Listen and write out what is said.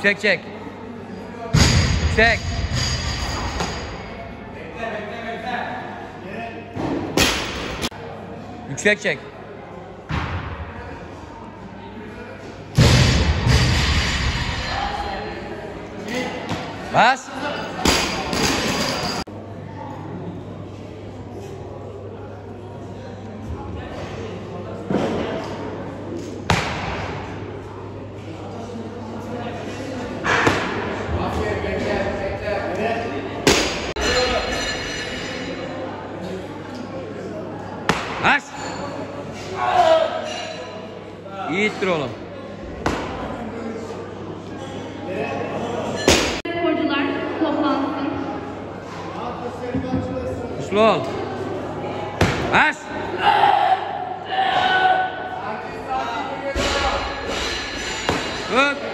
Yüksek çek. Yüksek. Yüksek çek. Bas. Bas. İyi ittir oğlum. Sporcular toplansın. Uslu ol. Bas. Tut.